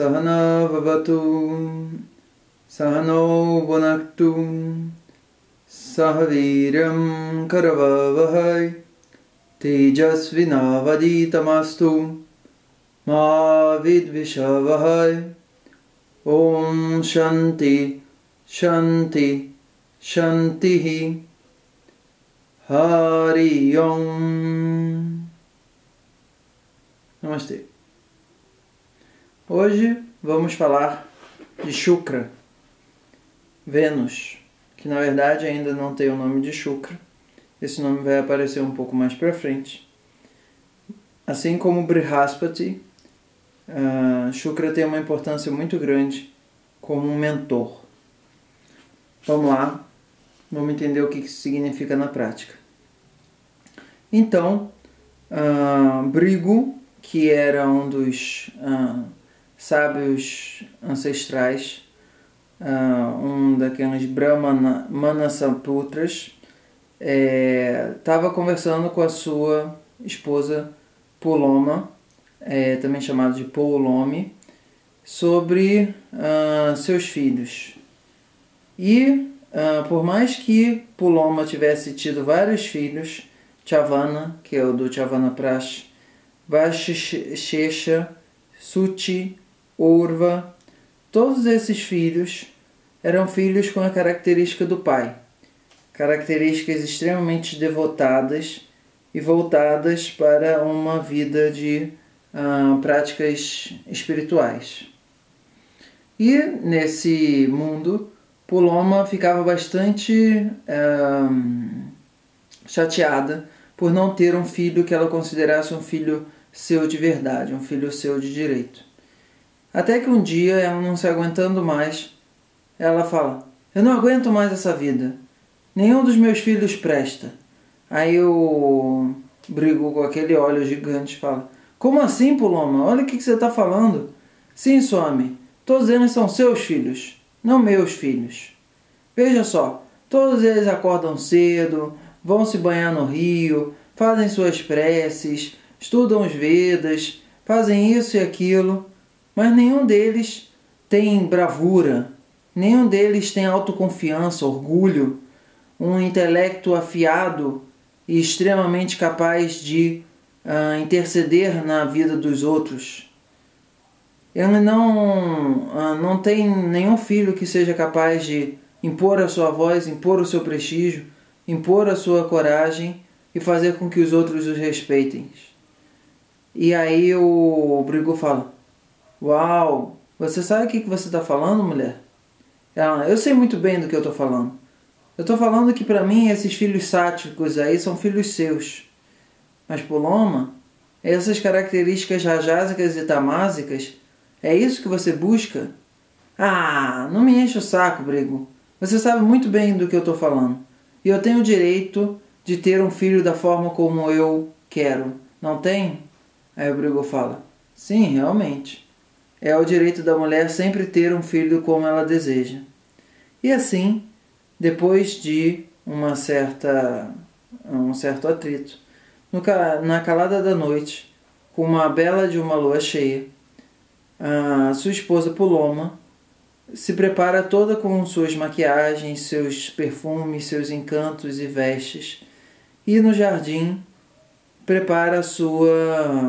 Sahana Vavatu Sahano Bhunaktu Sahaviryam Karavavahai Tejasvinavaditamastu Ma Vidvishavahai Om Shanti Shanti Shantihi Hari Om. Namastê. Hoje vamos falar de Shukra, Vênus, que na verdade ainda não tem o nome de Shukra. Esse nome vai aparecer um pouco mais para frente. Assim como Brihaspati, Shukra tem uma importância muito grande como um mentor. Vamos lá, vamos entender o que isso significa na prática. Então, Bhrigu, que era um dos sábios ancestrais, um daqueles Brahmana Manasaputras, estava conversando com a sua esposa Puloma, também chamada de Poulomi, sobre seus filhos. E, por mais que Puloma tivesse tido vários filhos, Chavana, que é o do Chavanaprash, Vashishesha, Suti, Urva, todos esses filhos eram filhos com a característica do pai, características extremamente devotadas e voltadas para uma vida de práticas espirituais. E nesse mundo, Puloma ficava bastante chateada por não ter um filho que ela considerasse um filho seu de verdade, um filho seu de direito. Até que um dia, ela não se aguentando mais, ela fala: eu não aguento mais essa vida, nenhum dos meus filhos presta. Aí o Bhrigu, com aquele olho gigante, fala: como assim, Puloma? Olha o que você está falando. Sim, Swami, todos eles são seus filhos, não meus filhos. Veja só, todos eles acordam cedo, vão se banhar no rio, fazem suas preces, estudam os Vedas, fazem isso e aquilo, mas nenhum deles tem bravura, nenhum deles tem autoconfiança, orgulho, um intelecto afiado e extremamente capaz de interceder na vida dos outros. Ele não tem nenhum filho que seja capaz de impor a sua voz, impor o seu prestígio, impor a sua coragem e fazer com que os outros os respeitem. E aí o Bhrigu fala: uau, você sabe o que você está falando, mulher? Ela: eu sei muito bem do que eu estou falando. Eu estou falando que para mim esses filhos sátvicos aí são filhos seus. Mas Puloma, essas características rajásicas e tamásicas, é isso que você busca? Ah, não me enche o saco, Bhrigu. Você sabe muito bem do que eu estou falando. E eu tenho o direito de ter um filho da forma como eu quero. Não tem? Aí o Bhrigu fala: sim, realmente. É o direito da mulher sempre ter um filho como ela deseja. E assim, depois de um certo atrito, na calada da noite, com uma bela de uma lua cheia, a sua esposa Puloma se prepara toda com suas maquiagens, seus perfumes, seus encantos e vestes, e no jardim prepara a sua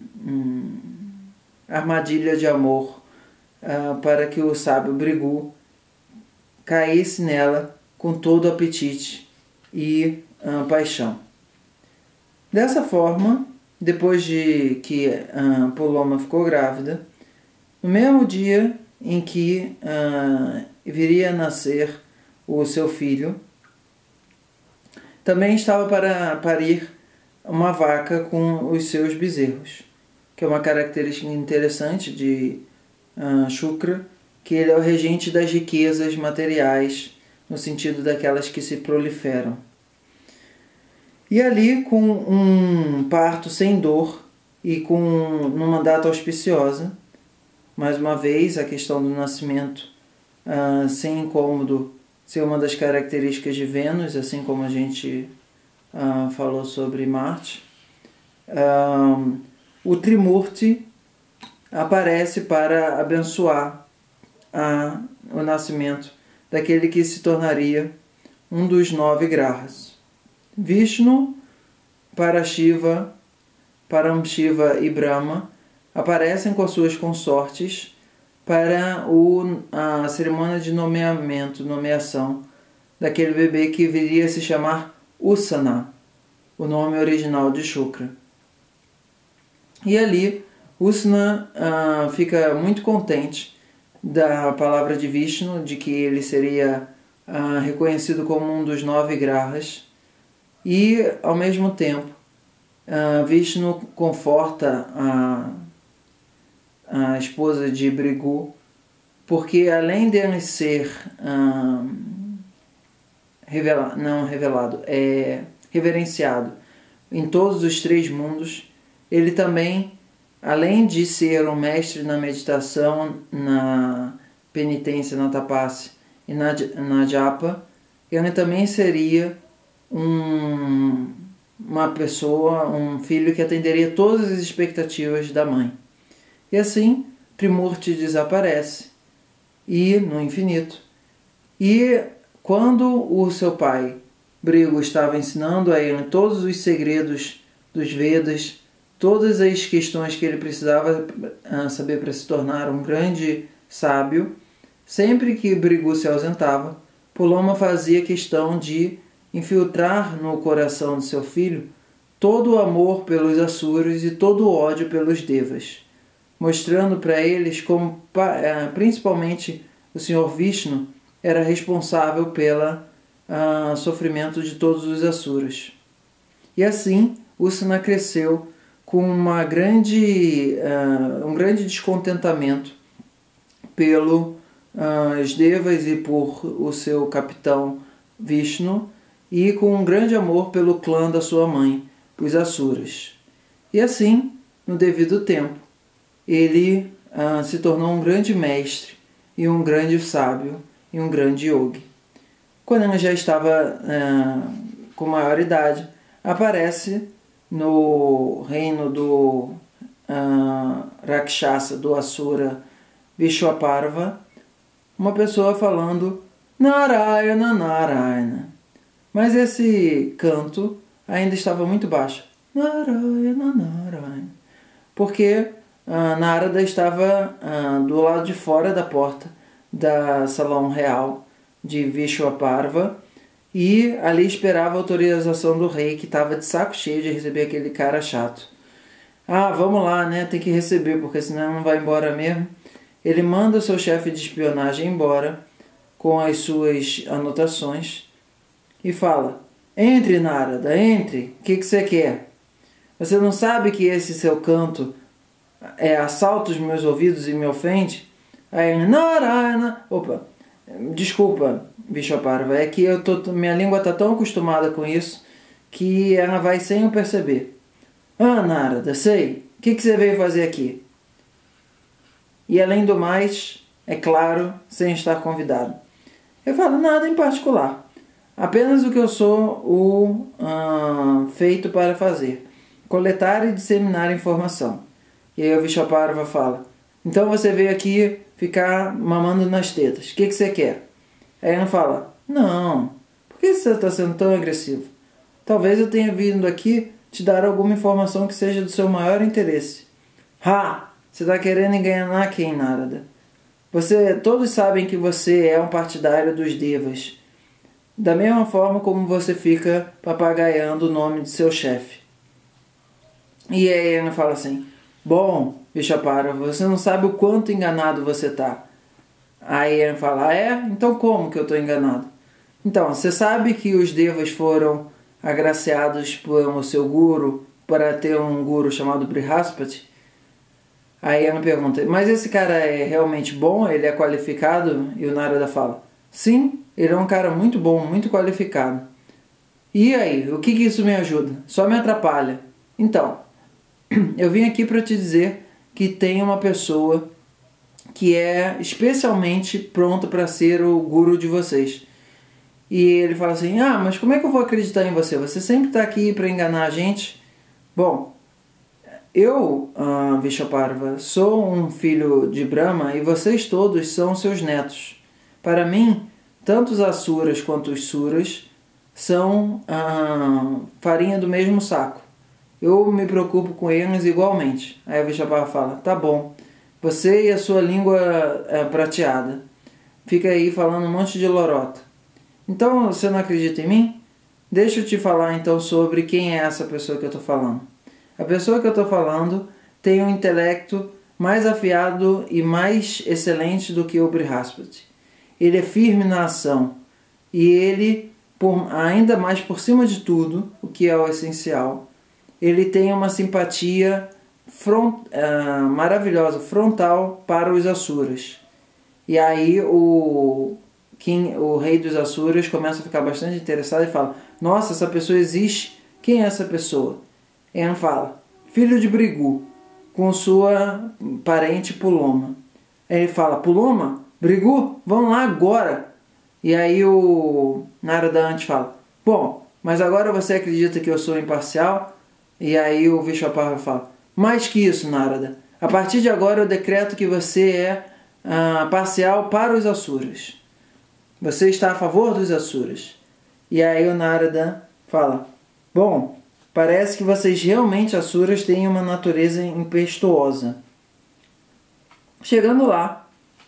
armadilha de amor para que o sábio Bhrigu caísse nela com todo o apetite e paixão. Dessa forma, depois de que Puloma ficou grávida, no mesmo dia em que viria a nascer o seu filho, também estava para parir uma vaca com os seus bezerros, que é uma característica interessante de Shukra, que ele é o regente das riquezas materiais, no sentido daquelas que se proliferam. E ali, com um parto sem dor e numa data auspiciosa, mais uma vez, a questão do nascimento sem incômodo ser uma das características de Vênus, assim como a gente falou sobre Marte. O Trimurti aparece para abençoar o nascimento daquele que se tornaria um dos 9 grahas. Vishnu, Parashiva, Paramshiva e Brahma aparecem com suas consortes para a cerimônia de nomeação daquele bebê que viria a se chamar Usana, o nome original de Shukra. E ali, Usana fica muito contente da palavra de Vishnu, de que ele seria reconhecido como um dos 9 grahas, e, ao mesmo tempo, Vishnu conforta a esposa de Brigu, porque além de ele ser reverenciado em todos os 3 mundos, ele também, além de ser um mestre na meditação, na penitência, na tapasya e na japa, ele também seria uma pessoa, um filho que atenderia todas as expectativas da mãe. E assim, Trimurti desaparece no infinito. E quando o seu pai, Brigu, estava ensinando a ele todos os segredos dos Vedas, todas as questões que ele precisava saber para se tornar um grande sábio, sempre que Brigu se ausentava, Puloma fazia questão de infiltrar no coração de seu filho todo o amor pelos Asuras e todo o ódio pelos Devas, mostrando para eles como principalmente o Senhor Vishnu era responsável pelo sofrimento de todos os Asuras. E assim, Usana cresceu com um grande descontentamento pelos Devas e por o seu capitão Vishnu, e com um grande amor pelo clã da sua mãe, os Asuras. E assim, no devido tempo, ele se tornou um grande mestre e um grande sábio e um grande yogi. Quando ele já estava com maior idade, aparece no reino do Rakshasa, do Asura Vishwaparva, uma pessoa falando Narayana, Narayana. Mas esse canto ainda estava muito baixo. Narayana, Narayana. Porque Narada estava do lado de fora da porta da salão real de Vishwaparva e ali esperava a autorização do rei, que estava de saco cheio de receber aquele cara chato. Vamos lá, né? Tem que receber, porque senão não vai embora mesmo. Ele manda o seu chefe de espionagem embora com as suas anotações e fala: entre, Narada, entre. O que você quer? Você não sabe que esse seu canto assalta os meus ouvidos e me ofende? Aí, Narayana. Opa, desculpa, Vishwaparva, é que minha língua está tão acostumada com isso que ela vai sem eu perceber. Narada, sei. O que você veio fazer aqui? E além do mais, é claro, sem estar convidado. Eu falo: nada em particular. Apenas o que eu sou feito para fazer: coletar e disseminar informação. E aí o Vishwaparva fala: então você veio aqui ficar mamando nas tetas. O que você quer? Aí ela fala: não, por que você está sendo tão agressivo? Talvez eu tenha vindo aqui te dar alguma informação que seja do seu maior interesse. Você está querendo enganar quem, Narada? Todos sabem que você é um partidário dos Devas, da mesma forma como você fica papagaiando o nome de seu chefe. E aí ele fala assim: bom, Vishwaparva, você não sabe o quanto enganado você está. Aí ele fala: então como que eu estou enganado? Então, você sabe que os Devas foram agraciados por o seu guru para ter um guru chamado Brihaspati? Aí ela pergunta: mas esse cara é realmente bom? Ele é qualificado? E o Narada fala: sim, ele é um cara muito bom, muito qualificado. E aí, o que isso me ajuda? Só me atrapalha. Então, eu vim aqui para te dizer que tem uma pessoa que é especialmente pronta para ser o guru de vocês. E ele fala assim: mas como é que eu vou acreditar em você? Você sempre está aqui para enganar a gente? Bom, Eu, Vishvaparva, sou um filho de Brahma e vocês todos são seus netos. Para mim, tanto os asuras quanto os suras são farinha do mesmo saco. Eu me preocupo com eles igualmente. Aí a Vishvaparva fala, tá bom, você e a sua língua prateada. Fica aí falando um monte de lorota. Então, você não acredita em mim? Deixa eu te falar então sobre quem é essa pessoa que eu estou falando. A pessoa que eu estou falando tem um intelecto mais afiado e mais excelente do que o Brihaspati. Ele é firme na ação e ele, ainda mais por cima de tudo, o que é o essencial, ele tem uma simpatia maravilhosa, frontal para os asuras. E aí o rei dos asuras começa a ficar bastante interessado e fala, nossa, essa pessoa existe? Quem é essa pessoa? Ele fala, filho de Brigu, com sua parente Puloma. Aí ele fala, Puloma? Brigu? Vamos lá agora! E aí o Narada antes fala, bom, mas agora você acredita que eu sou imparcial? E aí o Vishvaparva fala, mais que isso, Narada, a partir de agora eu decreto que você é parcial para os asuras. Você está a favor dos asuras. E aí o Narada fala, bom, parece que vocês realmente, asuras, têm uma natureza impetuosa. Chegando lá,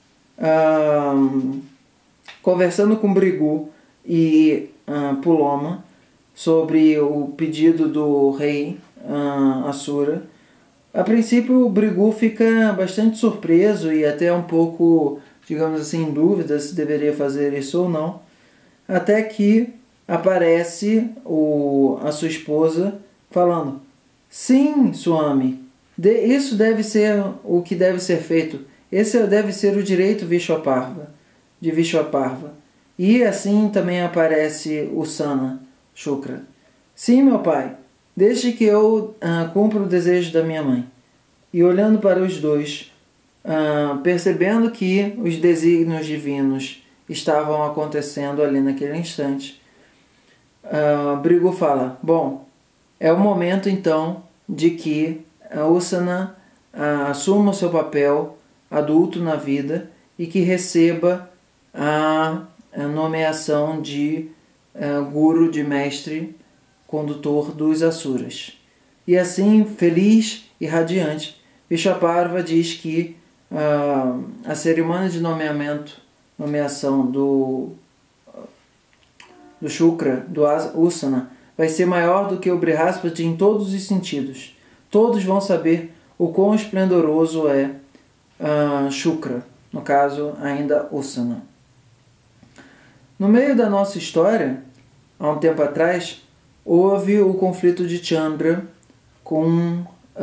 conversando com Brigu e Puloma sobre o pedido do rei Asura, a princípio o Brigu fica bastante surpreso e até um pouco, digamos assim, em dúvida se deveria fazer isso ou não, até que aparece a sua esposa falando, sim, Swami, isso deve ser o que deve ser feito, esse deve ser o direito de Vishvaparva. E assim também aparece o Sana Shukra. Sim, meu pai, deixe que eu cumpra o desejo da minha mãe. E olhando para os dois, percebendo que os desígnios divinos estavam acontecendo ali naquele instante, Brigu fala, bom, é o momento então de que Usana assuma o seu papel adulto na vida e que receba a nomeação de guru, de mestre condutor dos asuras. E assim, feliz e radiante, Vishvaparva diz que a cerimônia de nomeação do Shukra, do Usana, vai ser maior do que o Brihaspati em todos os sentidos. Todos vão saber o quão esplendoroso é Shukra, no caso ainda Usana. No meio da nossa história, há um tempo atrás, houve o conflito de Chandra com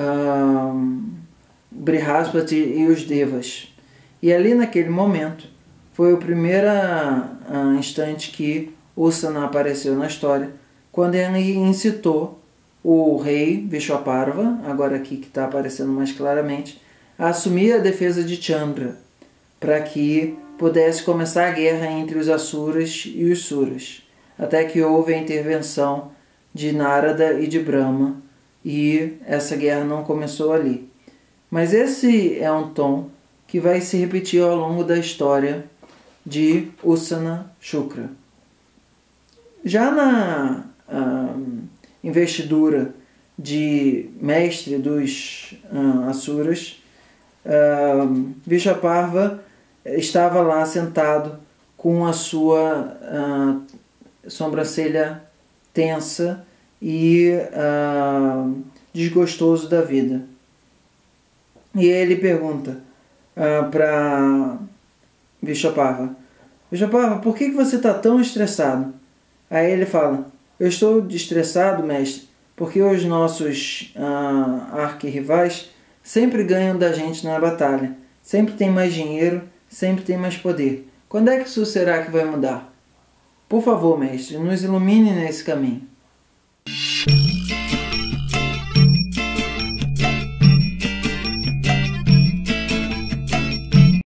Brihaspati e os Devas. E ali naquele momento, foi o primeiro instante que Usana apareceu na história, quando ele incitou o rei Vishvaparva, agora aqui que está aparecendo mais claramente, a assumir a defesa de Chandra, para que pudesse começar a guerra entre os asuras e os suras, até que houve a intervenção de Narada e de Brahma, e essa guerra não começou ali. Mas esse é um tom que vai se repetir ao longo da história de Usana Shukra. Já na investidura de mestre dos asuras, Vishvaparva estava lá sentado com a sua sobrancelha tensa e desgostoso da vida. E ele pergunta para Vishvaparva, Vishvaparva, por que você está tão estressado? Aí ele fala, eu estou estressado, mestre, porque os nossos arquirrivais sempre ganham da gente na batalha. Sempre tem mais dinheiro, sempre tem mais poder. Quando é que isso será que vai mudar? Por favor, mestre, nos ilumine nesse caminho.